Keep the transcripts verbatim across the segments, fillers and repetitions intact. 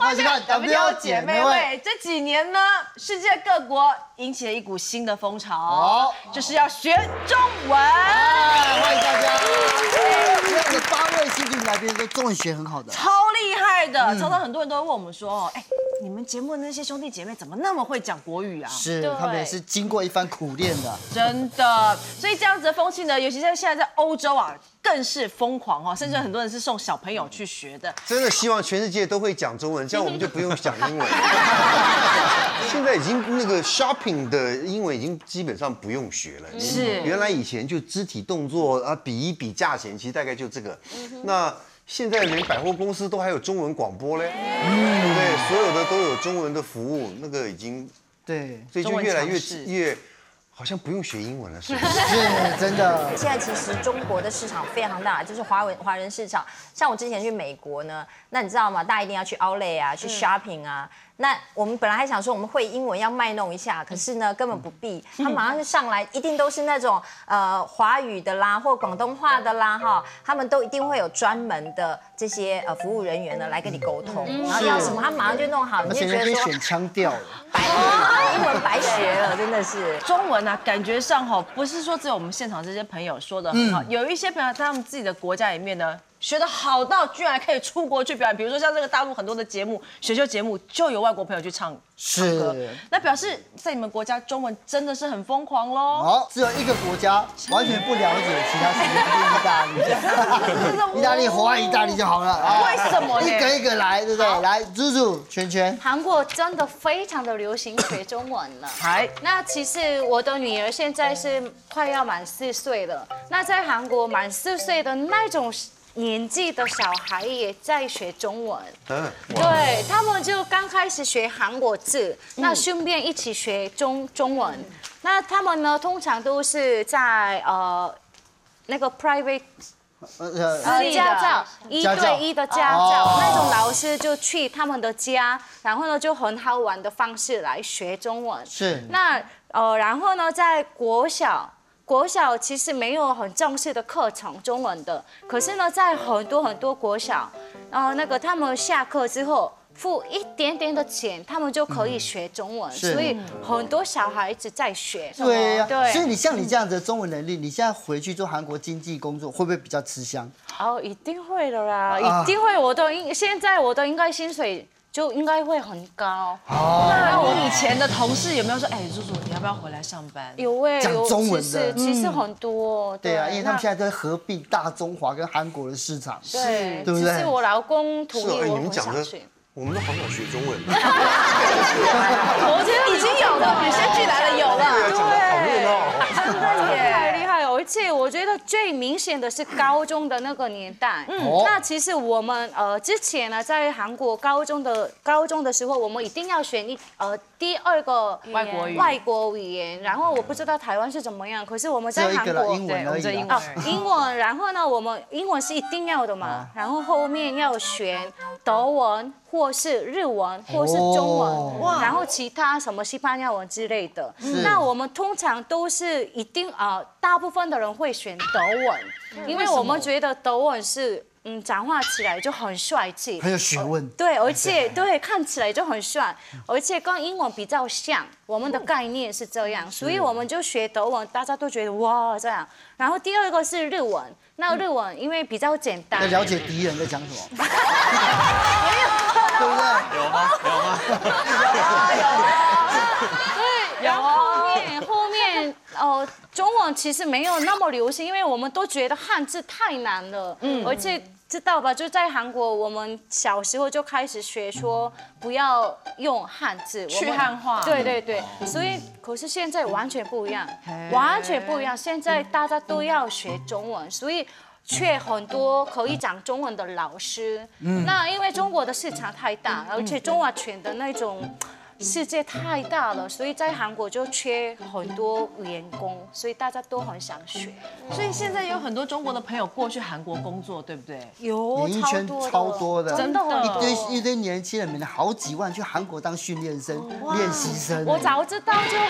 欢收看 W T O 姐妹会。 这几年呢，世界各国引起了一股新的风潮，就是要学中文。 欢迎大家！今天的八位新进来宾都中文学很好的， 超厉害的。常常很多人都会问我们说，哎，你们节目的那些兄弟姐妹怎么那么会讲国语啊？ 是，他们也是经过一番苦练的， 真的。所以这样子的风气呢，尤其在现在在欧洲啊，更是疯狂哦，甚至很多人是送小朋友去学的。 真的希望全世界都会讲中文，这样我们就不用讲英文。现在已经那个 shopping 的英文已经基本上不用学了。 是， 原来以前就肢体动作啊，比一比价钱，其实大概就这个。那现在连百货公司都还有中文广播嘞，对不对？所有的都有中文的服务，那个已经对， 所以就越来越越。好像不用学英文了，是不是？ 是，真的。 现在其实中国的市场非常大，就是华文华人市场。像我之前去美国呢，那你知道吗？大家一定要去 Outlet 啊，去 shopping 啊。那我们本来还想说我们会英文要卖弄一下，可是呢根本不必，他马上就上来，一定都是那种呃华语的啦，或广东话的啦哈，他们都一定会有专门的这些呃服务人员呢来跟你沟通，然后要什么他马上就弄好，你就觉得说选腔调了， 白英文白学了，真的是中文啊，感觉上哈不是说只有我们现场这些朋友说的很好，有一些朋友在他们自己的国家里面呢。学得好到居然可以出国去表演，比如说像这个大陆很多的节目，选秀节目就有外国朋友去唱唱歌，那表示在你们国家中文真的是很疯狂喽。 好，只有一个国家完全不了解其他事情，就是意大利。意大利活在意大利就好了。 为什么呢？ 一个一个来，对不对？来，猪猪、圈圈。 韩国真的非常的流行学中文了。 还那其实我的女儿现在是快要满四岁了，那在韩国满四岁的那种。年纪的小孩也在学中文，嗯，对他们就刚开始学韩国字，那顺便一起学中中文。那他们呢，通常都是在呃那个 private 私家教，一对一的家教，那种老师就去他们的家，然后呢就很好玩的方式来学中文。 是， 那呃，然后呢，在国小。国小其实没有很正式的课程中文的，可是呢，在很多很多国小，然后那个他们下课之后付一点点的钱，他们就可以学中文，所以很多小孩子在学。 对呀，对。所以你像你这样子的中文能力，你现在回去做韩国经济工作，会不会比较吃香？ 哦，一定会的啦，一定会。我都应现在我都应该薪水。就应该会很高。 那你以前的同事有没有说，哎，叔叔，你要不要回来上班？ 有哎， 讲中文的， 其实很多。 对啊，因为他们现在都在合并大中华跟韩国的市场， 对， 对不对？ 是我老公同意我很想去。 我们都好想学中文。 我觉得已经有了，与生俱来的有了。 对，真的耶，太厉害了！而且我觉得最明显的是高中的那个年代。嗯，那其实我们呃之前呢，在韩国高中的高中的时候，我们一定要选一呃第二个外国语外国语言。然后我不知道台湾是怎么样，可是我们在韩国英文而已啊，英文。然后呢，我们英文是一定要的嘛，然后后面要选德文。或是日文，或是中文，然后其他什么西班牙文之类的。那我们通常都是一定啊，大部分的人会选德文，因为我们觉得德文是嗯讲话起来就很帅气， 很有学问。 对，而且对看起来就很帅，而且跟英文比较像，我们的概念是这样，所以我们就学德文，大家都觉得哇这样。然后第二个是日文，那日文因为比较简单， 要了解敌人在讲什么。 没有。 对不对？ 有吗？有吗？ 有啊有啊。对，然后后面后面呃，中文其实没有那么流行，因为我们都觉得汉字太难了，嗯，而且知道吧？就在韩国，我们小时候就开始学说不要用汉字， 去汉化。 对对对，所以可是现在完全不一样，完全不一样。现在大家都要学中文，所以。缺很多可以讲中文的老师，嗯、那因为中国的市场太大，而且中华圈的那种世界太大了，所以在韩国就缺很多员工，所以大家都很想学。 所以现在有很多中国的朋友过去韩国工作，对不对？ 有演艺圈超多的， 真的， 一堆一堆年轻人，每年好几万去韩国当训练生、练习生。 我早知道就很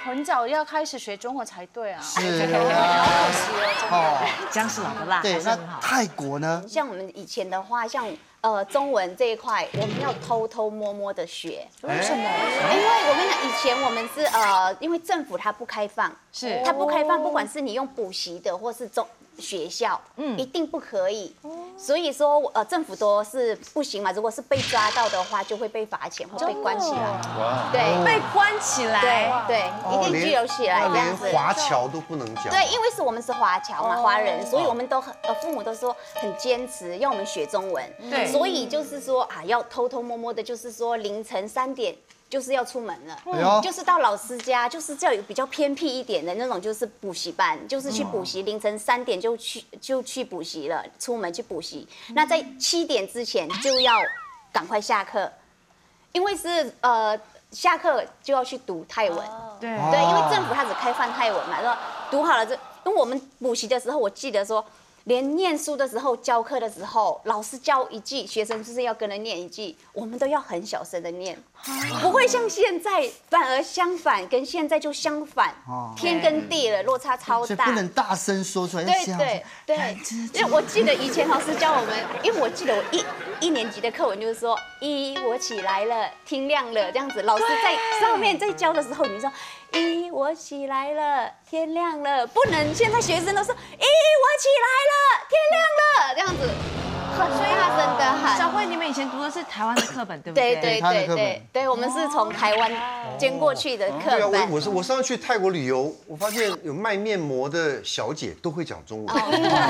很早要开始学中文才对啊。 是好可惜哦，真的。 哦， 姜是老的辣， 对，那还是很好。 泰国呢？ 像我们以前的话，像呃中文这一块，我们要偷偷摸摸的学。 为什么？ 因为我跟你讲，以前我们是呃，因为政府它不开放， 是它不开放，不管是你用补习的或是中学校，嗯，一定不可以。所以说，呃，政府都是不行嘛。如果是被抓到的话，就会被罚钱或被关起来。 哇， 对， 被关起来。 对对，一定拘留起来那连这样子。 华侨都不能讲。 对，因为是我们是华侨嘛，华人，所以我们都很呃父母都说很坚持要我们学中文。 对所以就是说啊，要偷偷摸摸的，就是说凌晨三点。就是要出门了， 哎呦就是到老师家，就是这有比较偏僻一点的那种，就是补习班，就是去补习，凌晨三点就去就去补习了，出门去补习。那在七点之前就要赶快下课，因为是呃下课就要去读泰文， 对对，因为政府它只开放泰文嘛，然后读好了这，因为我们补习的时候，我记得说。连念书的时候、教课的时候，老师教一句，学生就是要跟着念一句，我们都要很小声的念，不会像现在，反而相反，跟现在就相反，天跟地了，落差超大。 所以不能大声说出来，要对这样对对，因为我记得以前老师教我们，因为我记得我一一年级的课文就是说，一我起来了，天亮了这样子，老师在上面在教的时候，你说一我起来了，天亮了，不能现在学生都说一我起来了，天亮了这样子，很大声的喊。 小慧，你们以前读的是台湾的课本，对不对？ 对对他的课本对对对，我们是从台湾捐过去的课对啊，我本。 我是我上次去泰国旅游，我发现有卖面膜的小姐都会讲中文，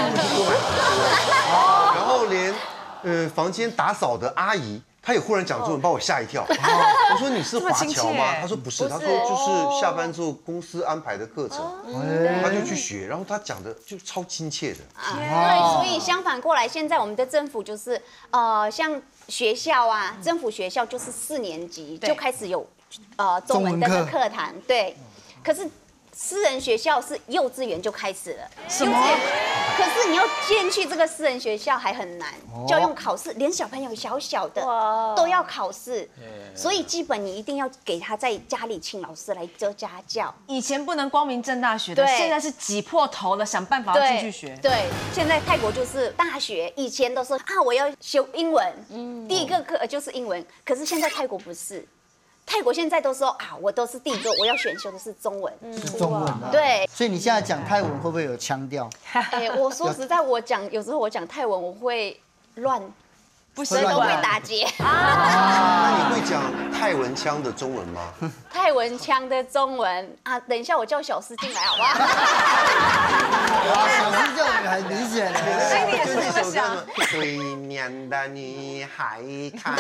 然后连呃房间打扫的阿姨。她也忽然讲中文，把我吓一跳。我说你是华侨吗？她说不是，她说就是下班之后公司安排的课程，她就去学，然后她讲的就超亲切的。 对，所以相反过来，现在我们的政府就是呃，像学校啊，政府学校就是四年级就开始有呃中文的中文课课堂，对，可是。私人学校是幼稚园就开始了， 什么？ 可是你要进去这个私人学校还很难，就要用考试，连小朋友小小的都要考试，所以基本你一定要给他在家里请老师来教家教。 以前不能光明正大学的， 对现在是挤破头了，想办法要进去学。 对，现在泰国就是大学，以前都说啊我要修英文，第一个课就是英文，可是现在泰国不是。泰国现在都说啊，我都是第一个，我要选修的是中文， 是中文啊。 对， 所以你现在讲泰文会不会有腔调？ 哎，我说实在，我讲有时候我讲泰文我会乱， 不所以都会打结。 那你会讲泰文腔的中文吗？ 泰文腔的中文啊，等一下我叫小诗进来好不好？ 哇，小诗就很明显了。 心里也是这么想。 对面的女孩看。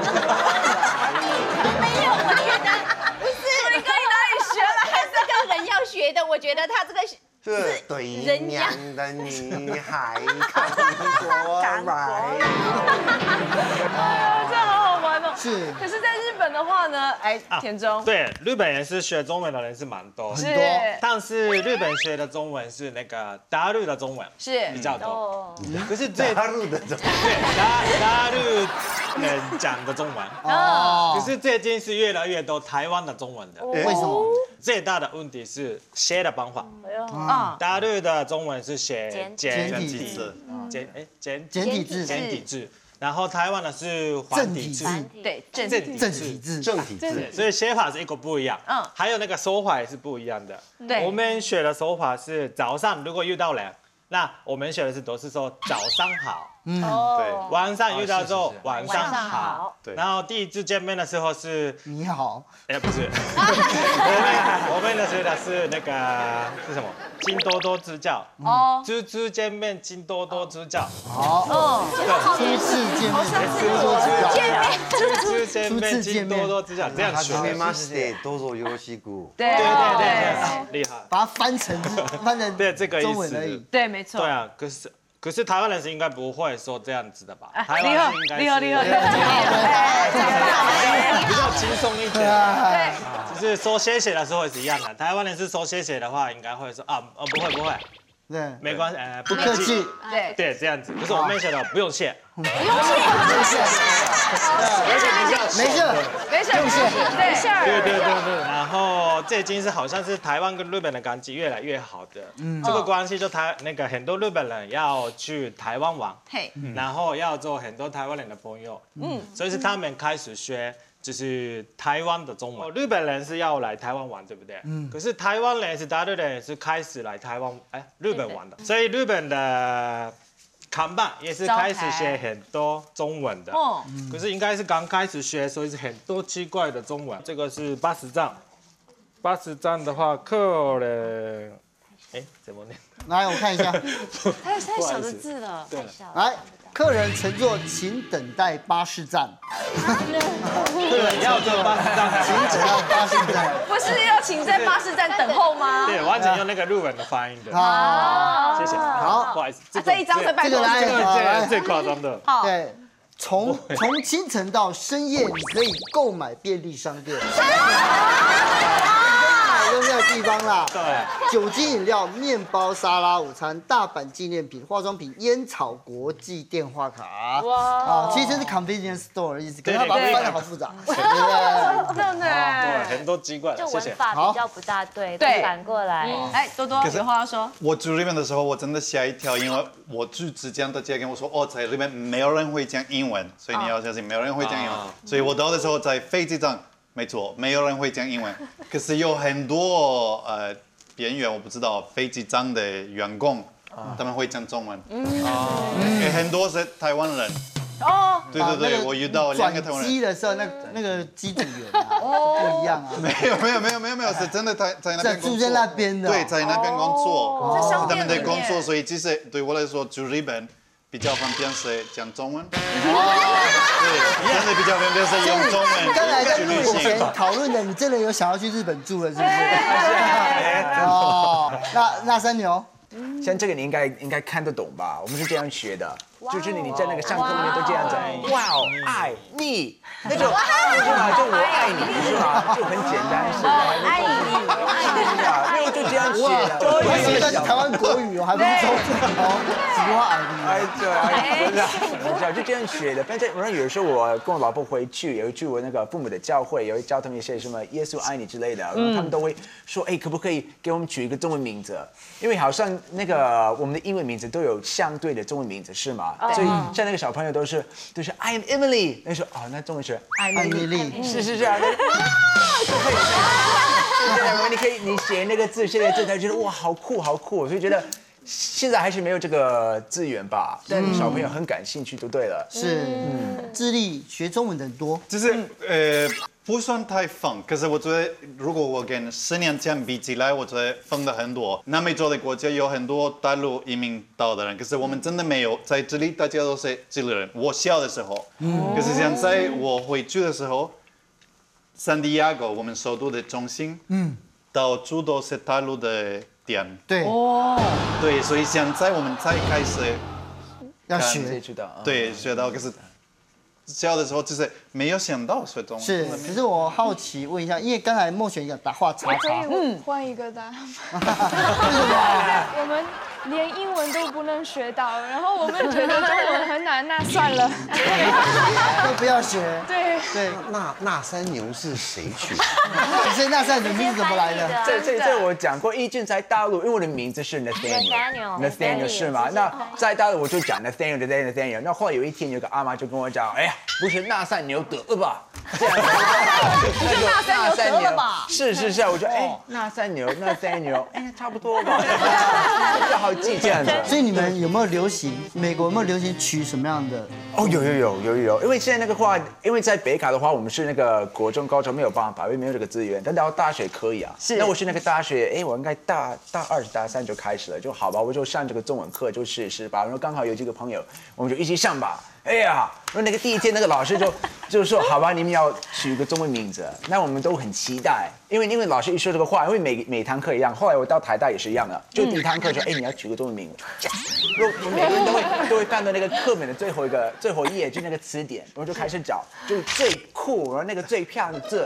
没有，我觉得不是，你跟哪里学了？还是跟人要学的。我觉得他这个是对面的女孩看过来。 这好好玩哦。 是。 可是，在日本的话呢，哎，田中。 对，日本人是学中文的人是蛮多， 是。 但是日本学的中文是那个大陆的中文是比较多，可是最大陆的中文， 对大大陆人讲的中文， 哦。 可是最近是越来越多台湾的中文的， 为什么？ 最大的问题是写的方法。 啊， 大陆的中文是写简简体字， 简哎简简体字， 简体字，然后台湾的是繁体字， 对，正正体正体字， 正体字。 所以写法是一个不一样， 嗯嗯，还有那个说法也是不一样的。 对我们学的说法是早上如果遇到人，那我们学的是都是说早上好， 嗯， 对，晚上遇到之后哦是是是晚上好， 对然后第一次见面的时候是， 你好， 哎不是，我们的学的是那个是什么？金多多指教， 哦， 初次见面金多多指教， 好， 嗯， 初次见面， 初次见面金多多指教，这样学はじめ的。 ましてどうぞよろしく。 对对对对对，厉害。 把它翻成翻成对这个意思中文而已。 对，没错。 对啊，可是可是台湾人是应该不会说这样子的吧？台厉害湾是应该是厉害厉害厉害比较轻松一点。 对， 只是说谢谢的时候也是一样的。台湾人是说谢谢的话，应该会说啊，哦不会不会， 对， 没关系，呃， 不客气。 对对，这样子，就是我妹学的，不用谢。 不用谢，没事， 没事， 不用谢， 没事。 对对对对，然后最近是好像是台湾跟日本的关系越来越好的，这个关系就台那个很多日本人要去台湾玩， 嘿， 然后要做很多台湾人的朋友，嗯，所以是他们开始学。就是台湾的中文，日本人是要来台湾玩，对不对？嗯。可是台湾人是大陆人是开始来台湾，哎，日本玩的，所以日本的看板也是开始学很多中文的。哦。可是应该是刚开始学，所以是很多奇怪的中文。这个是八十站，八十站的话，客人，哎，怎么念？ 来，我看一下。 太太小的字了。 对。 来。客人乘坐，请等待巴士站。 客人要坐巴士站， 请等待巴士站。 不是要请在巴士站等候吗？ 对，完全用那个日文的发音的。 好， 谢谢。 好， 不好意思， 这一张是拜托， 这个来，最夸张的。 好， 对，从从清晨到深夜，你可以购买便利商店。用在地方啦， 对， 酒精饮料、面包、沙拉、午餐、大阪纪念品、化妆品、烟草、国际电话卡。哇，啊，其实是 convenience store 的意思，可是他把它翻得好复杂，对不对？ 真的， 对，很多奇怪， 就文法比较不大对，对，反过来。 哎，多多有话要说。 我住日本的时候，我真的吓一跳，因为我住之前大家跟我说，哦，在日本没有人会讲英文，所以你要相信没有人会讲英文，所以我到的时候在飞机上。没错，没有人会讲英文，可是有很多呃边缘我不知道飞机上的员工，他们会讲中文，嗯，很多是台湾人。哦，对对对，我遇到两个台湾人。 转机的时候，那那个机组员不一样啊。 没有没有没有没有没有，是真的在在那边工作。 住在那边的。 对，在那边工作，他们的工作，所以其实对我来说住日本。比较方便是讲中文，对，真的比较方便是用中文。 刚才在录影前讨论的，你真的有想要去日本住了，是不是？哦，那那三牛， 像这个你应该应该看得懂吧？我们是这样学的，就是你在那个上课里面都这样讲，哇哦，爱你那种，是吧？就我爱你，是吧？就很简单，是吧？爱你，爱你啊，因为就这样写的。 我以为那是台湾国语哦，还不是中文哦，只不过爱你。 哎，对，真的，你知道就这样学的。反正我有时候我跟我老婆回去，也会去我那个父母的教会，也会教他们一些什么耶稣爱你之类的，然后他们都会说，哎，可不可以给我们取一个中文名字？因为好像那个我们的英文名字都有相对的中文名字，是吗？所以像那个小朋友都是都是 I am Emily， 那说哦，那中文是艾米丽，是是这样的，就可以，是这样，你可以你写那个字，写那个字，他觉得哇好酷好酷，所以觉得现在还是没有这个资源吧，但小朋友很感兴趣就对了。 是，智利学中文的多， 就是呃。不算太疯，可是我觉得，如果我跟十年前比起来，我觉得疯的很多。南美洲的国家有很多大陆移民到的人，可是我们真的没有在这里，大家都是智利人。我小的时候，可是现在我回去的时候，圣地亚哥我们首都的中心，嗯，到处都是大陆的店。 对，哦， 对，所以现在我们才开始要学， 对，学到可是。小的时候就是没有想到学中文， 是，只是我好奇问一下，因为刚才默璇有打话叉叉， 嗯，换一个答案吧。我们连英文都不能学到，然后我们觉得中文很难，那算了， 都不要学。 对对， 那那三牛是谁取的？ 所以那三牛是怎么来的？ 这这这我讲过，一俊在大陆，因为我的名字是 Nathaniel，Nathaniel 是吗？那在大陆我就讲 Nathaniel，Nathaniel，Nathaniel。那后来有一天有个阿妈就跟我讲，哎呀。不是那三牛得了吧？这样， 不是那三牛得了吧？ 是是是，我说哎，那三牛那三牛，哎，差不多吧，比较好记这样子。 所以你们有没有流行？美国有没有流行取什么样的？ 哦，有有有有有，因为现在那个话，因为在北卡的话，我们是那个国中、高中没有办法，因为没有这个资源，但到大学可以啊。是。那我是那个大学，哎，我应该大大二、大三就开始了，就好吧，我就上这个中文课，就试试吧。然后刚好有几个朋友，我们就一起上吧。哎呀，然后那个第一天那个老师就就说，好吧，你们要取一个中文名字，那我们都很期待，因为因为老师一说这个话，因为每每堂课一样，后来我到台大也是一样的，就第一堂课说，哎，你要取个中文名字，我每个人都会都会翻到那个课本的最后一个最后一页，就那个词典，然后就开始找，就是最酷，然后那个最漂亮的字，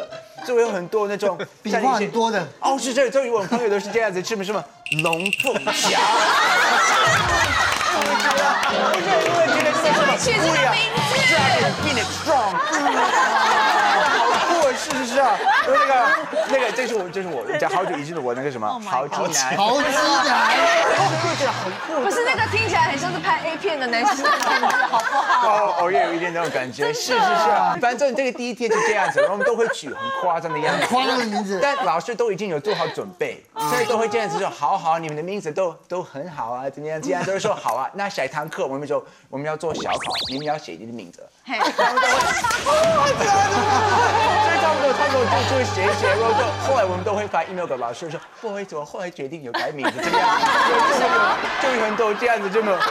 就会有很多那种笔画很多的。 哦，是这，这我朋友都是这样子，什么什么龙凤侠。我觉得，我觉得，因为觉得这个取这个名字 ，Dragon Phoenix Strong。好酷，是是是啊，那个那个，这是我，这是我讲好久以前的我那个什么豪鸡男， 豪鸡男， 我觉得很酷。 不是那个听起来很像是拍 A 片的男生的名字，好不好？ 哦哦，也有一点那种感觉，是是是啊。反正这个第一天就这样子，然后我们都会取很夸张的样子， 夸张的名字， 但老师都已经有做好准备，所以都会这样子说，好好，你们的名字都都很好啊，怎么样？这样都会说好啊。那下一堂课我们就我们要做小考，你们要写你的名字。他们都会，哦，这样子，所以他们都他们就就会写一写，然后就后来我们都会发 email 给老师说，不好意思，我后来决定有改名字，怎么样？就有很多这样子，就没有。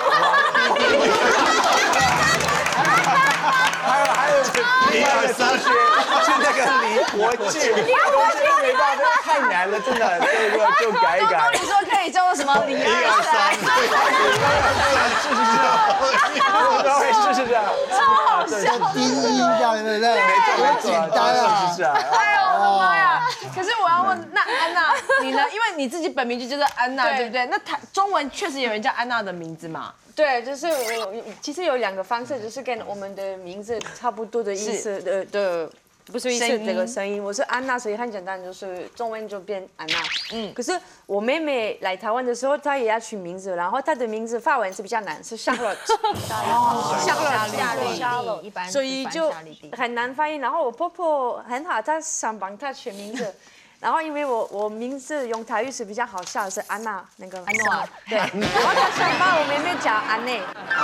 还有还有是一二三学是那个离国际，离国际没办法，太难了，真的，这个就改一改。 你说可以叫做什么离二三？ 是是是，是是是， 超好笑， 低音这样对不对？没错没错，简单啊， 是是啊。 哎呦我的妈呀！可是我要问，那安娜你呢？因为你自己本名就叫做安娜，对不对？那台中文确实有人叫安娜的名字嘛？ 对，就是我其实有两个方式，就是跟我们的名字差不多的意思的的，不是意思这个声音。我是安娜，所以很简单，就是中文就变安娜。嗯，可是我妹妹来台湾的时候，她也要取名字，然后她的名字法文是比较难，是 Charlotte， Charlotte， 一般， 所以就很难发音。然后我婆婆很好，她想帮她取名字。然后因为我我名字用台语是比较好笑，是安娜那个安娜，对。然后她想把我妹妹叫安内，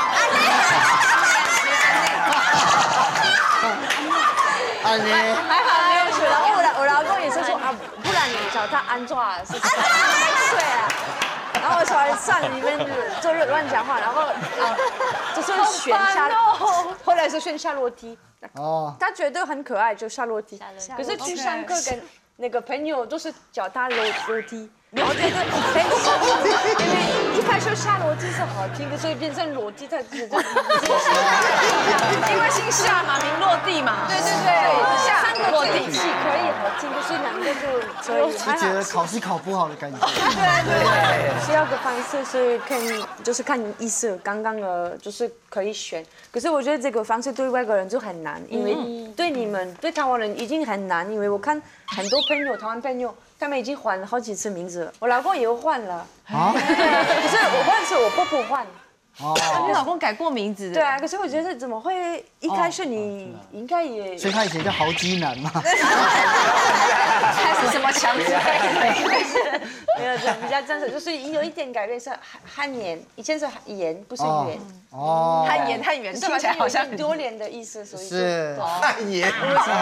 安内， 还好没有取。然后我老我老公也是说啊，不然你叫她安抓是安对啊。然后我说算了，你们就乱讲话，然后啊就是选夏，后来是选夏洛蒂。哦，她觉得很可爱，就夏洛蒂。可是去上课跟那个朋友都是叫他楼楼梯，我觉得很因为一开始下楼梯是好听的，所以变成裸梯，他觉得因为姓夏嘛，名落地嘛。 对对对， 夏三个落地在一起可以好听，可是两个就所以就觉得考试考不好的感觉。 对对对，第二个方式是看就是看意思，刚刚的就是可以选，可是我觉得这个方式对外国人就很难，因为对你们对台湾人已经很难，因为我看很多朋友台湾朋友。他们已经换了好几次名字了，我老公也有换了。啊？可是我换是我婆婆换。 哦。你老公改过名字？ 对啊，可是我觉得怎么会一开始你应该也…… 所以他以前叫豪鸡男嘛。 还是什么强制？ 没有，比较真实，就是有一点改变是汉言，以前是言，不是元。 哦。汉言汉言，听起来好像丢脸的意思，所以是汉言。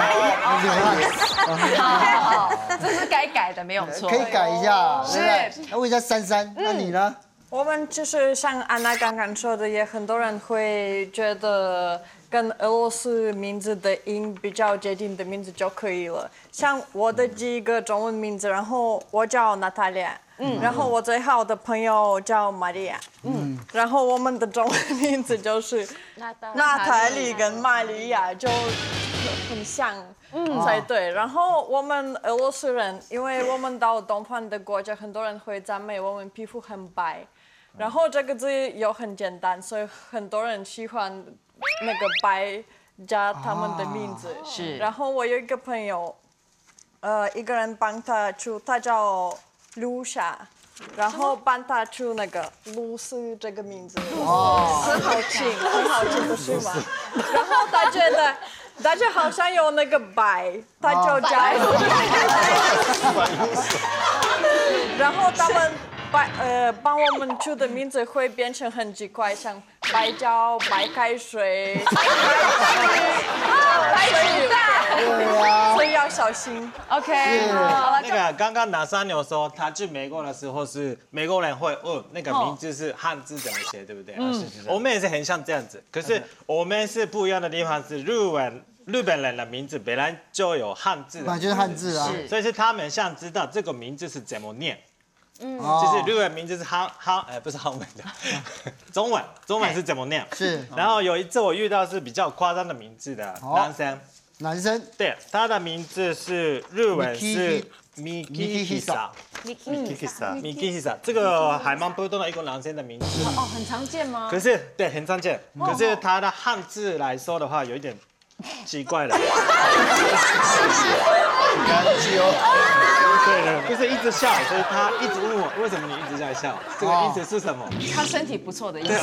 好，这是该改的，没有错。 可以改一下，是。那问一下珊珊，那你呢？ 我们就是像安娜刚刚说的，也很多人会觉得跟俄罗斯名字的音比较接近的名字就可以了。像我的几个中文名字，然后我叫娜塔莉亚，嗯，然后我最好的朋友叫玛利亚，嗯，然后我们的中文名字就是娜塔莉跟玛利亚，就很像。嗯，才对。然后我们俄罗斯人，因为我们到东方的国家，很多人会赞美我们皮肤很白。然后这个字又很简单，所以很多人喜欢那个白加他们的名字。 是。 然后我有一个朋友，呃，一个人帮他出，他叫卢夏。然后帮他出那个露丝这个名字，哦，很好听，很好听，不是吗？然后他觉得，他就好像有那个白，他就加入。然后他们把呃帮我们出的名字会变成很奇怪，像白胶、白开水、白水蛋，所以要小心。 OK， 好了。那个刚刚拿三牛说他去美国的时候是美国人会问那个名字是汉字怎么写，对不对？嗯，我们也是很像这样子，可是我们是不一样的地方是日文。日本人的名字本来就有汉字， 本来就是汉字啊， 所以是他们想知道这个名字是怎么念。嗯，就是日文名字是汉汉，呃，不是汉文的，中文，中文是怎么念？ 是。 然后有一次我遇到是比较夸张的名字的男生， 男生。 对，他的名字是日文是 Mikihisa。Mikihisa，Mikihisa，这个还蛮普通的一个男生的名字。 哦，很常见吗？ 可是对，很常见。可是他的汉字来说的话，有一点奇怪了。对的，就是一直笑，所以他一直问我为什么你一直在笑，这个意思是什么？ 他身体不错的意思。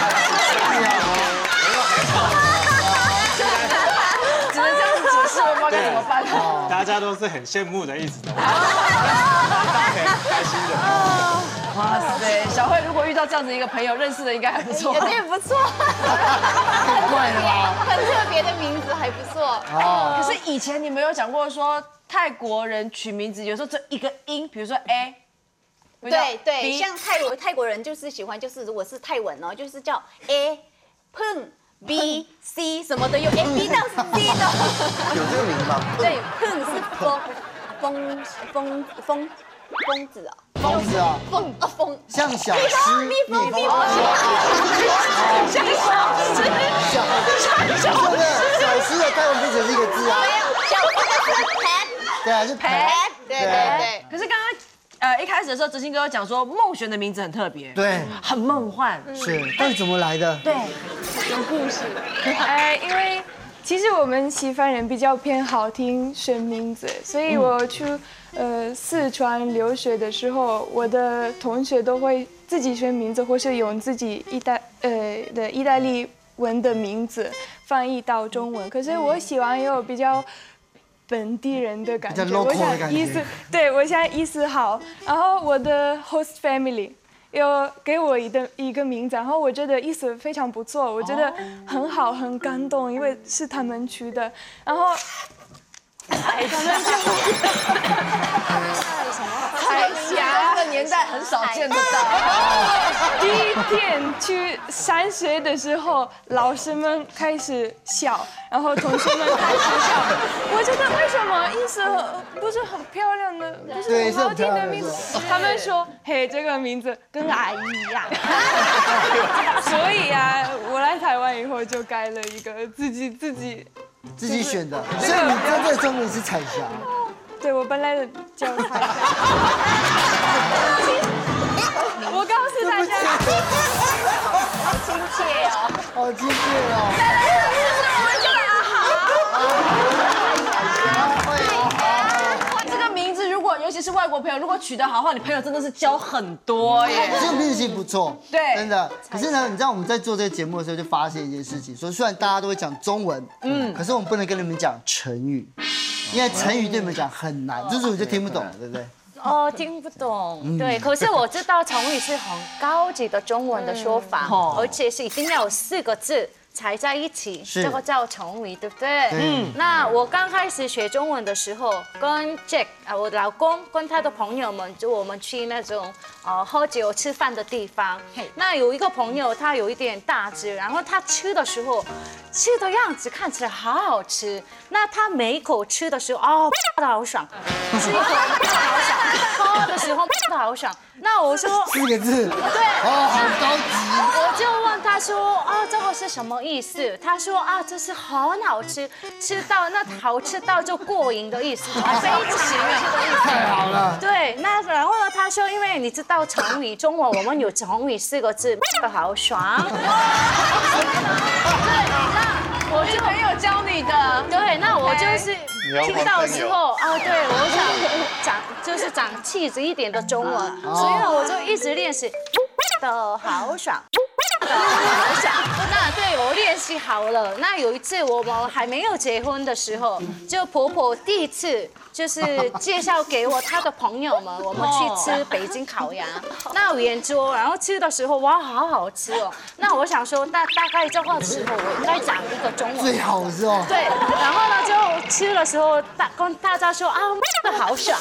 只能这样子解释，我不知道该怎么办。 大家都是很羡慕的意思，大家很开心的。 哇塞，小慧如果遇到这样子一个朋友，认识的应该还不错， 也不错， 太怪了吧？ 很特别的名字还不错。 可是以前你们有讲过说泰国人取名字有时候这一个音，比如说 A。 对对，像泰国泰国人就是喜欢，就是如果是泰文哦，就是叫 A 碰 B C 什么的，有 A B 到 C 的。 有这个名字吗？ 对，碰是风风风风疯子啊， 疯子啊， 疯啊疯， 像小诗， 蜜蜂蜜蜂， 像小诗，小小诗的小诗的泰文不只是一个字啊， 小诗的是 pet， 对啊，是 pet， 对对对。 可是刚刚。呃，一开始的时候，哲兴哥有讲说孟璇的名字很特别， 对， 很梦幻， 是，到底怎么来的？ 对， 有故事。哎，因为其实我们西方人比较偏好听选名字，所以我去呃四川留学的时候，我的同学都会自己选名字，或是用自己意大呃的意大利文的名字翻译到中文。可是我喜欢有比较。本地人的感觉，我想意思，对我想意思好。然后我的 host family 有给我一个一个名字，然后我觉得意思非常不错，我觉得很好，很感动，因为是他们取的。然后他们就彩霞，这个年代很少见得到。 第一天去上学的时候，老师们开始笑，然后同学们开始笑。我觉得为什么意思不是很漂亮的，不是很好听的名字？他们说，嘿，这个名字跟阿姨一样。所以啊，我来台湾以后就改了一个自己自己自己选的。所以你真正的中文是彩霞。 对，我本来叫彩霞。我告诉大家， 好亲切哦， 好亲切哦。 这个名字如果尤其是外国朋友，如果取得好的话，你朋友真的是交很多耶。 这个名字不错， 对， 真的。可是呢，你知道我们在做这个节目的时候，就发现一件事情，说虽然大家都会讲中文，嗯，可是我们不能跟你们讲成语，因为成语对你们讲很难，就是我就听不懂了，对不对？ 哦，听不懂，对。可是我知道成语是很高级的中文的说法，而且是一定要有四个字才在一起，这个叫成语，对不对？嗯。那我刚开始学中文的时候，跟 Jack 啊，我老公跟他的朋友们，就我们去那种呃喝酒吃饭的地方。那有一个朋友，他有一点大只，然后他吃的时候，吃的样子看起来好好吃。那他每一口吃的时候，哦，的好爽，吃一口好爽，喝的时候的好爽。那我说四个字， 对， 哦，好高级。 我就问他说啊，这个是什么意思？他说啊，这是很好吃，吃到那好吃到就过瘾的意思，非常好吃的意思。 太好了。 对，那然后呢？他说，因为你知道成语，中文我们有成语四个字，好爽。对，那我就朋友教你的。 对，那我就是听到之后啊，对我想长就是长气质一点的中文，所以呢，我就一直练习的好爽。好爽，那对我练习好了。那有一次我们还没有结婚的时候，就婆婆第一次就是介绍给我她的朋友们，我们去吃北京烤鸭。那圆桌，然后吃的时候哇，好好吃哦。那我想说，大大概这个时候我应该讲一个中文。 最好是哦。 对，然后呢就吃的时候大跟大家说啊，的好爽。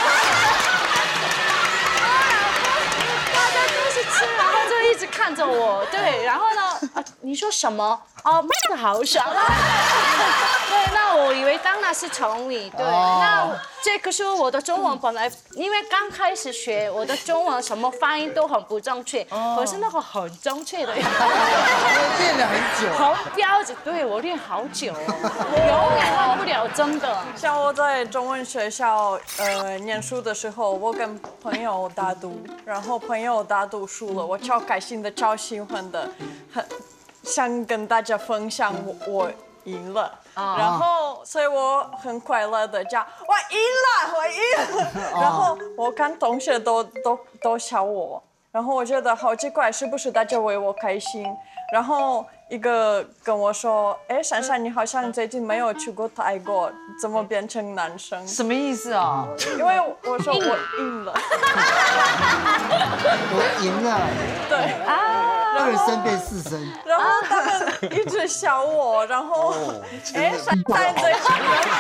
大家都是吃，然后就一直看着我，对，然后呢，啊，你说什么？哦，的好爽。 对，那我以为当然是成语。对，那这个是我的中文本来，因为刚开始学我的中文，什么发音都很不正确，可是那个很正确的。 练了很久。 好标准，对我练好久哦，永远忘不了，真的。 像我在中文学校呃念书的时候，我跟朋友打赌，然后朋友打赌输了，我超开心的，超兴奋的，很想跟大家分享我我赢了，然后所以我很快乐的讲我赢了，我赢了，然后我看同学都都都笑我，然后我觉得好奇怪，是不是大家为我开心？然后一个跟我说，哎，珊珊，你好像最近没有去过泰国，怎么变成男生？ 什么意思啊？ 因为我说我赢了， 我赢了， 对啊， 二声变四声， 然后他们一直笑我，然后哎，珊珊最近，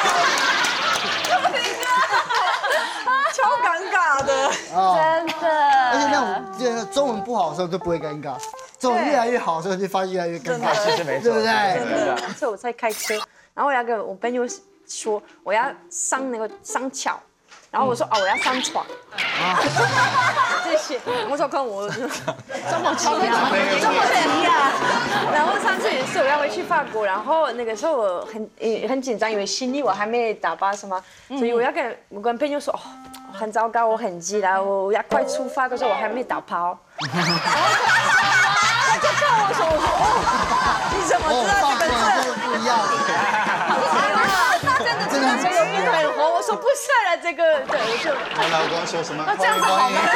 超尴尬的， 真的。 而且那种这个中文不好的时候就不会尴尬。中文越来越好的时候，就发现越来越尴尬， 是没错， 对不对？ 有一次我在开车，然后我那个我朋友说我要上那个上桥，然后我说哦我要上船，谢谢。我说看我这么急啊，这么急啊。然后上次也是我要回去法国，然后那个时候我很也很紧张，因为行李我还没打包什么，所以我要跟我跟朋友说哦。很糟糕，我很急了，我要快出发，可是我还没打包。他就看我说：“哦，你怎么知道这个字不一样？” 他真的真的这个变很红。我说不算了，这个对，我说。 我老公说什么？ 那这样子好吗？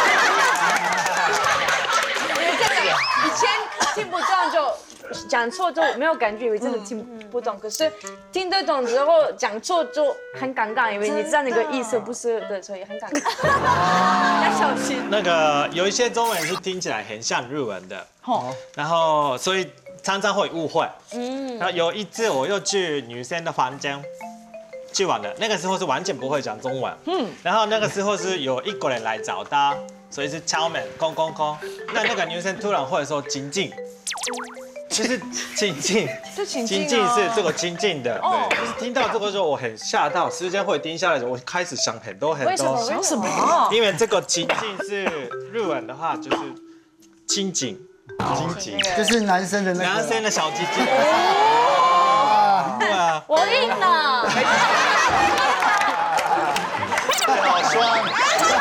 因为真的以前听不懂就。讲错就没有感觉，以为真的听不懂。可是听得懂之后讲错就很尴尬，因为你知道那个意思不是对，所以很尴尬。要小心。 那个有一些中文是听起来很像日文的，然后所以常常会误会。嗯。然后有一次我又去女生的房间去玩的，那个时候是完全不会讲中文。嗯。然后那个时候是有一个人来找他，所以是敲门，空空空。那那个女生突然会说亲近。就是亲近，亲近是这个亲近的，对，就是听到这个时候我很吓到，时间会停下来的时候，我开始想很多很多， 想什么？ 因为这个亲近是日文的话就是亲近，亲近就是男生的那个男生的小鸡鸡。对啊， 我赢了， 好爽。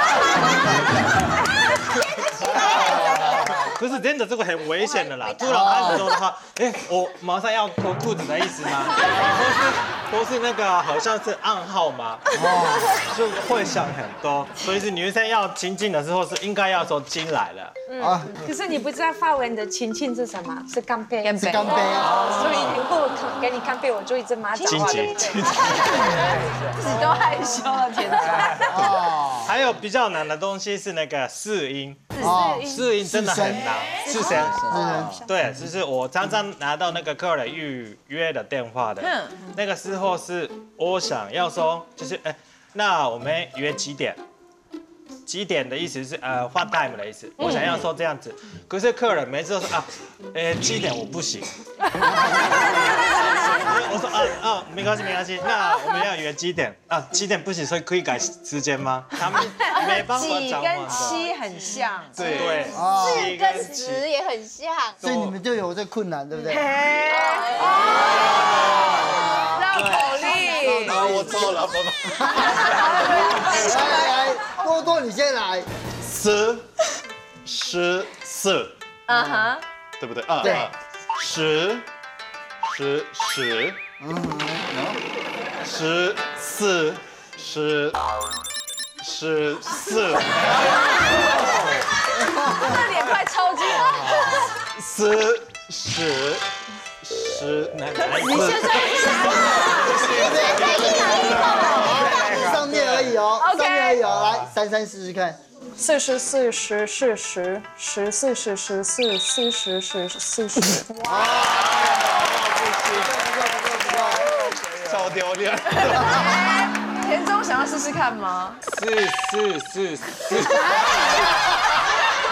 可是真的这个很危险的啦！突然开始说的话，哎，我马上要脱裤子的意思吗？都是都是那个好像是暗号吗？就会想很多，所以是女生要亲近的时候是应该要说进来了。 嗯，可是你不知道法文的亲亲是什么？是干杯， 是干杯。 所以如果给你干杯，我就一直骂脏话，对不对？自己都害羞了，天哪！ 哦，还有比较难的东西是那个四音，四音真的很难。是谁？对，就是我常常拿到那个客人预约的电话的，那个时候是我想要说，就是哎，那我们约几点？几点的意思是呃换 time 的意思，我想要说这样子，可是客人每次都说啊，呃七点我不行。我说啊啊没关系没关系，那我们要约几点啊？七点不行，所以可以改时间吗？他们没办法讲完的。 跟七很像， 对对， 四跟十也很像， 所以你们就有这困难，对不对？ 绕口令。 啊，我错了，宝宝。 来来来，多多你先来。 十、十四， 嗯哼， 对不对？啊， 对。 十、十十，嗯，十四、十十四。 那脸快超级了。 四十十， 你现在上面而已哦，上面而已哦，来珊珊试试看。 四十四十是十，十四十十四，四十十四十。哇！ 超丢脸。 田中想要试试看吗？ 四四四四。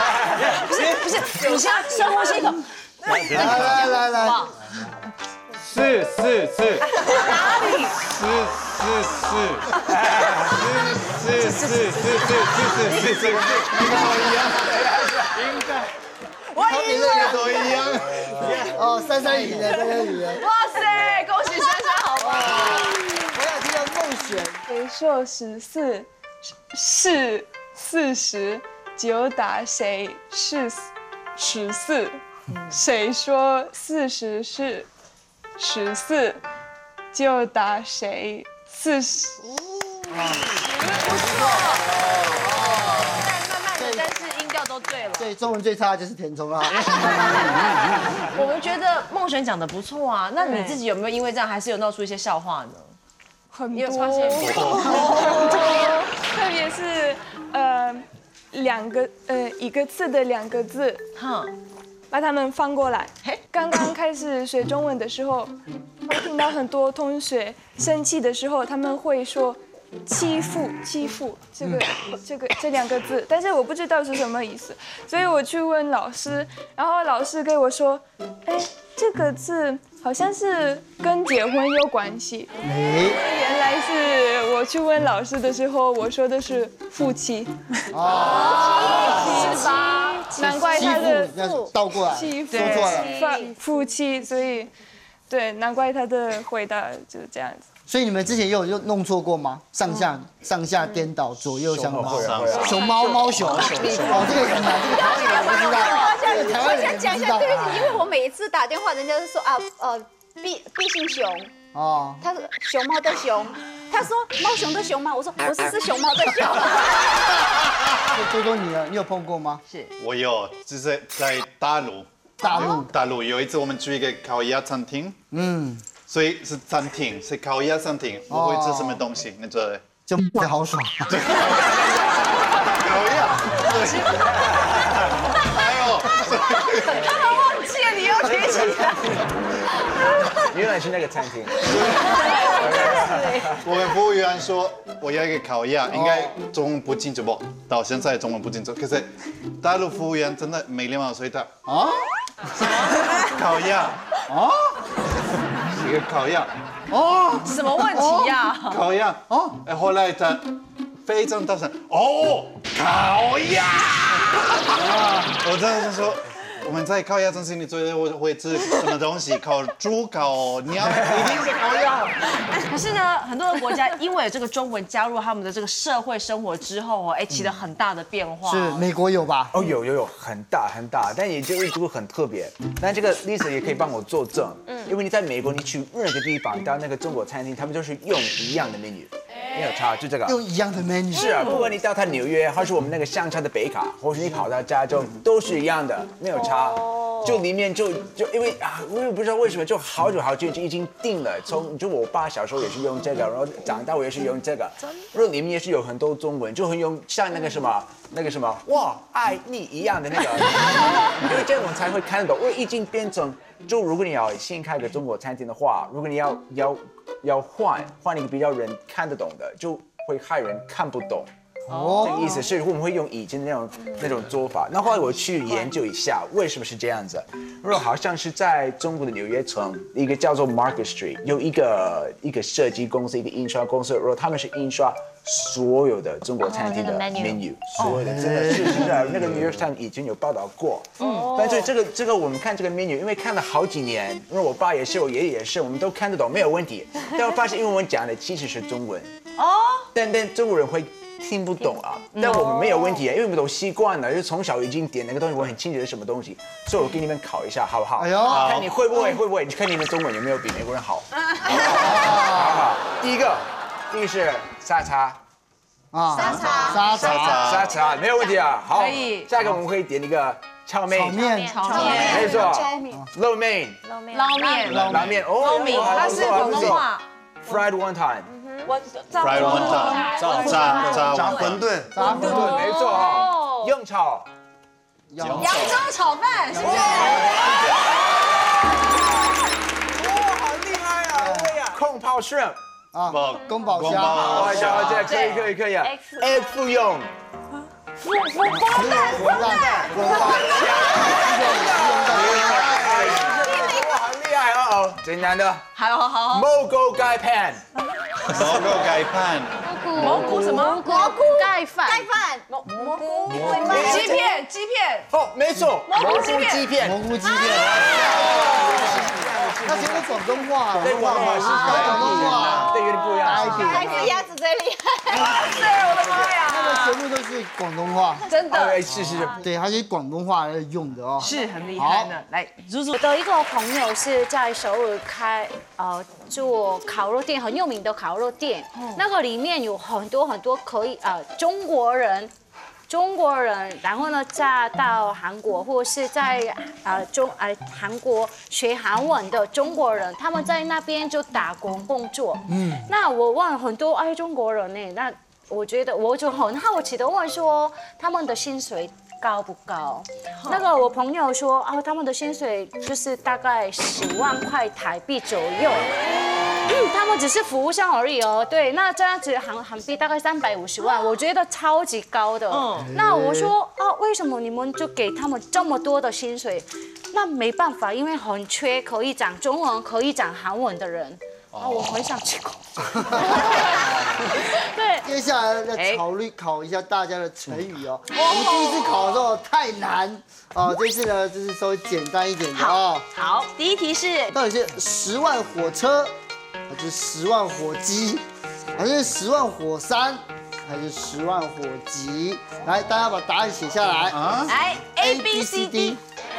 不是不是，你先深呼吸一口。 来来来来。 是是是， 哪里？ 是是是，是是是是是是是是，应该。 他比那个都一样。 哦，珊珊赢了，珊珊赢了。 哇塞，恭喜珊珊，好棒！ 我想听到梦璇。 谁说十四是四十，就打谁是十四。谁说四十是十四，就打谁四十。 不错。慢慢的，但是音调都对了。 对，中文最差的就是田中啊。 我们觉得梦璇讲的不错啊，那你自己有没有因为这样，还是有闹出一些笑话呢？ 很多，很多，特别是呃两个呃一个字的两个字，哈，把它们翻过来。刚刚开始学中文的时候，我听到很多同学生气的时候，他们会说欺负欺负这个这个这两个字，但是我不知道是什么意思，所以我去问老师，然后老师跟我说，哎，这个字好像是跟结婚有关系。原来是我去问老师的时候，我说的是夫妻。哦，是吧？难怪他的倒过来欺负说错了， 夫妻，所以对，难怪他的回答就是这样子。 所以你们之前也有弄错过吗？上下上下颠倒，左右相反，熊猫猫熊，哦，这个很难，这个台湾人不知道，这个台湾人我想讲一下，对不起，因为我每一次打电话，人家就说啊，呃，毕毕姓熊，哦，他说熊猫的熊，他说猫熊的熊吗？我说不是，是熊猫的熊。 多多你呢？你有碰过吗？ 是， 我有，就是在大陆， 大陆大陆有一次我们去一个烤鸭餐厅，嗯。所以是餐厅，是烤鸭餐厅。我会吃什么东西？你觉得？ 就好爽。 烤鸭。还有， 他们忘记了，你又提起来。 原来是那个餐厅。 我跟服务员说我要一个烤鸭，应该中文不清楚不？到现在中文不清楚，可是大陆服务员真的没礼貌，所以他啊，烤鸭啊。一个烤鸭， 哦，什么问题呀？ 烤鸭，哦，后来他非常大声，哦，烤鸭，我真的是说，我们在烤鸭中心里觉得我会吃什么东西？烤猪、烤鸟，一定是烤鸭。 可是呢，很多的国家因为这个中文加入他们的这个社会生活之后哦，哎，起了很大的变化。 是美国有吧？ 哦，有有有，很大很大，但也就一度很特别。但这个例子也可以帮我作证，嗯，因为你在美国，你去任何地方到那个中国餐厅，他们就是用一样的 menu。没有差，就这个。 用一样的 menu。 是啊，不管你到他纽约，还是我们那个乡下的北卡，或是你跑到加州，都是一样的，没有差。就里面就就因为啊，我也不知道为什么，就好久好久就已经定了。从就我爸小时候也是用这个，然后长大我也是用这个，然后里面也是有很多中文，就很用像那个什么那个什么哇爱你一样的那个，因为这种才会看得懂。我已经变成，就如果你要新开个中国餐厅的话，如果你要要。要换换一个比较人看得懂的，就会害人看不懂。哦，这个意思是我们会用以前的那种那种做法。那后来我去研究一下，为什么是这样子？因为好像是在中国的纽约城，一个叫做 Market Street 有一个一个设计公司，一个印刷公司，然后他们是印刷所有的中国餐厅的 menu， 所有的真的是是的，那个 New York Times 已经有报道过。嗯，但是这个这个我们看这个 menu， 因为看了好几年，因为我爸也是，我爷爷也是，我们都看得懂，没有问题。但我发现，因为我们讲的其实是中文，哦，但但中国人会听不懂啊。但我们没有问题，因为我们都习惯了，就从小已经点那个东西，我很清楚是什么东西，所以我给你们考一下，好不好？哎呦，看你会不会会不会？你看你的中文有没有比美国人好？好好，第一个。第一是沙茶， 啊， 沙茶， 沙茶， 沙茶，没有问题啊。好， 可以。 下一个我们可以点一个炒面， 炒面， 炒面， 没错。捞面， 捞面，捞面， 捞面，哦， 捞面，它是广东话。 Fried wonton， Fried wonton， 炸炸炸馄饨， 炸馄饨， 没错啊。用炒， 扬州炒饭，是不是？ 哇，好厉害啊！会啊，空泡 shrimp。 啊，宫保虾， 哇，这个可以可以可以啊 ，egg 复用， 复复活蛋， 活蛋，活蛋虾， 哇，很厉害哦哦，这最难的。 好好好。 蘑菇盖饭。 蘑菇盖饭。 蘑菇什么？ 蘑菇盖饭。盖饭。蘑蘑菇。 鸡片，鸡片。 哦，没错， 蘑菇鸡片。 蘑菇鸡片。它全部广东话， 对，广东话是广东话， 对，有点不一样。 还是鸭子最厉害。 哇塞，我的妈呀！ 那个全部都是广东话， 真的。 是是是， 对，它是广东话来用的哦， 是很厉害的。来，猪猪我的一个朋友是在首尔开呃做烤肉店，很有名的烤肉店，那个里面有很多很多可以呃中国人。中国人，然后呢，嫁到韩国或者是在呃中呃韩国学韩文的中国人，他们在那边就打工工作。嗯，那我问很多哎中国人呢，那我觉得我就很好奇的问说，他们的薪水高不高？那个我朋友说啊，他们的薪水就是大概十万块台币左右。他们只是服务商而已哦，对，那这样子韩韩币大概三百五十万，我觉得超级高的。嗯，那我说啊，为什么你们就给他们这么多的薪水？那没办法，因为很缺可以讲中文、可以讲韩文的人。啊，我很想去考。对， 接下来要考虑考一下大家的成语哦。我们第一次考的时候太难哦，这次呢就是稍微简单一点的哦。 好，第一题是到底是十万火车，还是十万火鸡，还是十万火山，还是十万火急？来，大家把答案写下来。啊， 来 A B C D。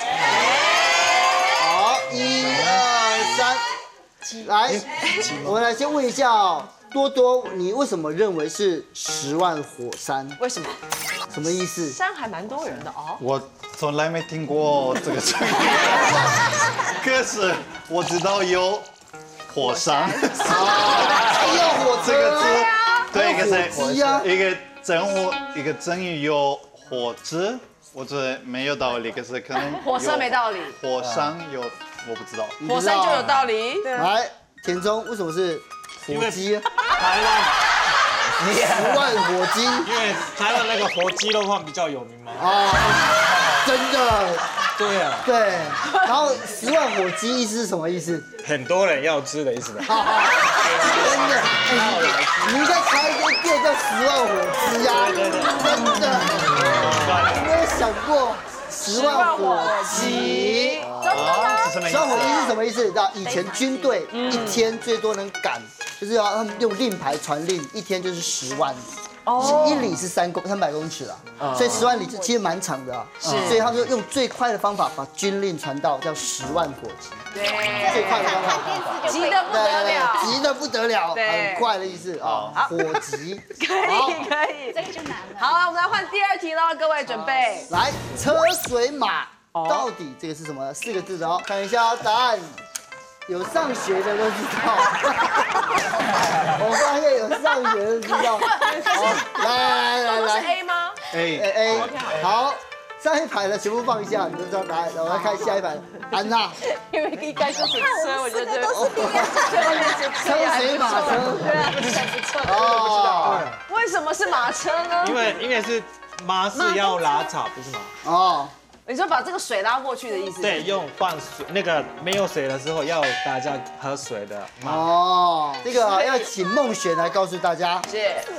好，一二三。来，我们来先问一下哦，多多，你为什么认为是十万火山？ 为什么？ 什么意思？ 山还蛮多人的哦。 我从来没听过这个成语，可是我知道有火山， 有火车， 这个字，对，可是啊， 一个真火，一个真语有火字，我觉得没有道理，可是可能火山没道理， 火山有。我不知道， 火山就有道理。 来，田中为什么是火鸡？ 台湾十万火鸡， 因为台湾那个火鸡肉饭比较有名嘛。 啊，真的。 对啊。 对，然后十万火鸡意思是什么意思？ 很多人要吃的意思。真的，你应该开一间店叫十万火鸡呀！真的，有没有想过？十万火急， 真的吗？ 十万火急是什么意思？知道以前军队一天最多能赶，就是要他们用令牌传令，一天就是十万。哦，一里是三公三百公尺啊，所以十万里其实蛮长的啊。是，所以他们就用最快的方法把军令传到，叫十万火急。对，最快的方法， 急得不得了， 急得不得了，很快的意思啊。火急， 可以可以，这个就难了。好，我们来换第二题喽，各位准备。 来，车水马到底这个是什么？四个字的哦，看一下答案。有上学的都知道，我发现有上学的知道。来来来来， 是 A 吗 ？A A， 好，上一排的全部放下，你就知道答案。我来看下一排，安娜。 因为应该就是车，我觉得都是车水马车。 对啊，不错，我不知道。为什么是马车呢？ 因为因为是马是要拉茶，不是吗？ 哦。 你说把这个水拉过去的意思？ 对，用放水，那个没有水的时候要大家喝水的。 哦，这个要请孟璇来告诉大家。 是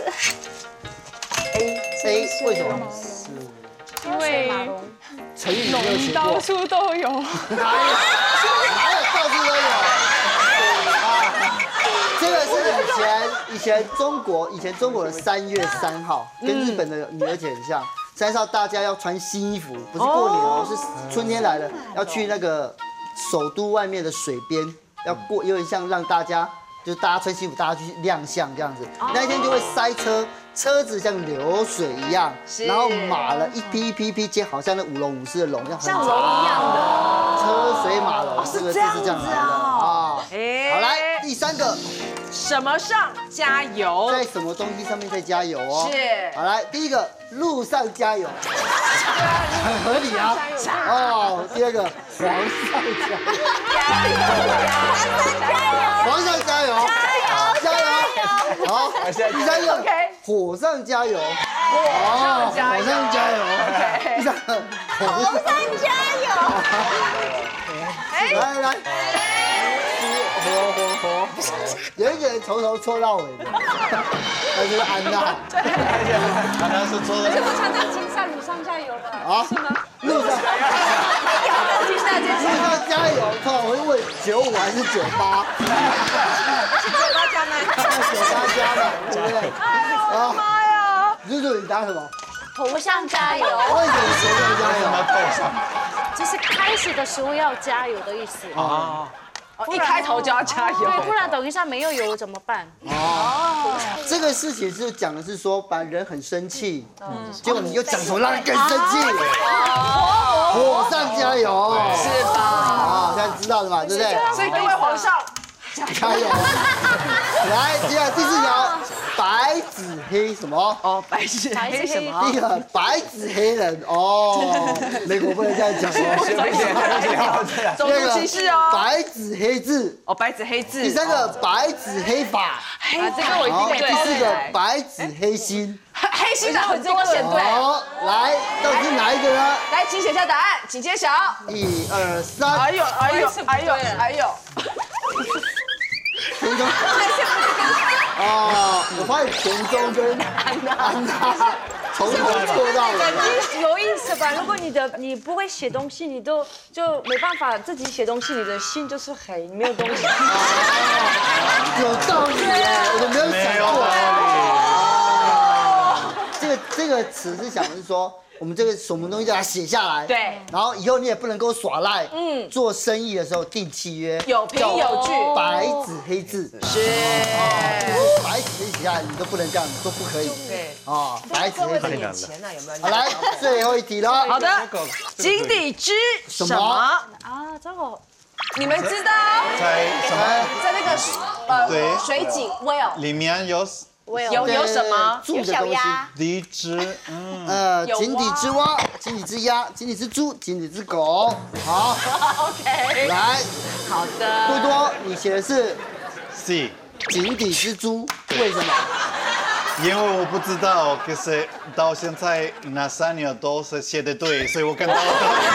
A A 为什么？是因为成语没有学过， 到处都有。 哪有？哪有到处都有？啊，这个是以前以前中国以前中国的三月三号，跟日本的女儿节很像。三十号大家要穿新衣服，不是过年哦，是春天来了，要去那个首都外面的水边，要过，有点像让大家，就是大家穿新服，大家去亮相这样子。那一天就会塞车，车子像流水一样，然后马了一批一批一批接，好像那舞龙舞狮的龙一样， 像龙一样的车水马龙，这个字是这样来的啊。好，来第三个。 什么上加油？ 在什么东西上面再加油哦？ 是。 好，来第一个路上加油，很合理啊。哦，第二个皇上加油，皇上加油，加油，加油。好，第三个火上加油， 火上加油， 火上加油。第三个头上加油！ 来来，活活活，有一个人从头搓到尾的，那就是安娜。 安娜是搓的。 为什么常常请上路上加油的？ 啊？ 是吗？ 路上， 听下去， 路上加油，通常会问九五还是九八？ 是九八加吗？ 九八加嘛，对不对？ 哎呦，我的妈呀！ 露露，你答什么？ 头上加油。 为什么头上加油？ 头上。 就是开始的时候要加油的意思。 哦，一开头就要加油。 对，不然等一下没有油怎么办？ 哦，这个事情是讲的是说，把人很生气，结果你又讲什么让人更生气？火上加油， 是吧？ 啊，现在知道了嘛，对不对？ 所以各位皇上， 加油！来，接下来第四条，白紫黑什么？ 哦，白紫黑什么？ 第一个白紫黑人哦，美国不能这样讲哦， 种族歧视哦。 白纸黑字哦，白纸黑字。 第三个白纸黑发， 啊，这个我一定第四个白纸黑心， 黑心的很多选对。 好，来，到底是哪一个呢？ 来，请写下答案，请揭晓。 一二三。 哎呦，哎呦，哎呦，哎呦。 田中。哦，我发现田中跟安娜从头错到尾。 有意思吧？如果你的你不会写东西，你都就没办法自己写东西，你的心就是黑，没有东西。 有道理耶，我没有想过。这个这个词是想的是说。我们这个什么东西叫它写下来， 对， 然后以后你也不能够耍赖，嗯，做生意的时候订契约， 有凭有据， 白纸黑字， 是， 白纸黑写下来，你都不能这样，都不可以，对，啊，白纸黑字， 眼前呢有没有？ 好，来最后一题了， 好的，井底之什么？ 啊，这个你们知道？ 在什么？ 在那个呃对水井 well 里面有有有什么？ 住的东西， 第一只，嗯， 呃，井底之蛙，井底之鸭，井底之猪，井底之狗，好 ，OK， 来， 好的， 多多，你写的是 C， 井底之猪，为什么？ 因为我不知道，可是到现在那三年都是写的对，所以我看到。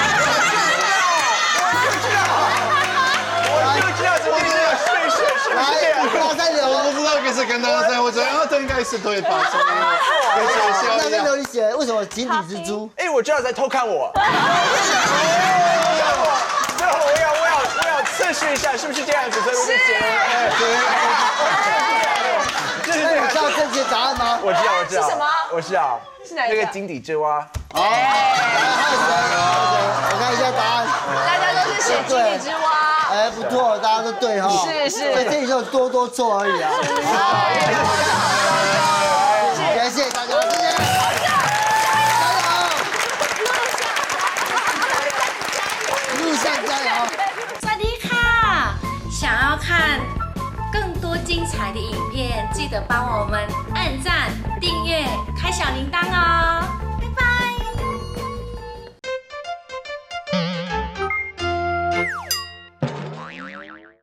来，大三流， 我不知道，可是看到那三，我觉得啊，这应该是对吧？ 大三流，你写为什么井底之猪？ 哎，我知道在偷看我。我要，我要，我要测试一下是不是这样子，所以我就写了。 那你知道正确答案吗？ 我知道，我知道。 是什么？ 我知道。 是哪一个？ 那个井底之蛙。 好，来，还有谁？我看一下答案。 大家都是写井底之蛙。 哎，不错，大家都对哈。 是是。 这里就多多错而已啊。谢谢大家，谢谢。加油！路上加油！ สวัสดีค่ะ想要看更多精彩的影片，记得帮我们按赞、订阅、开小铃铛哦。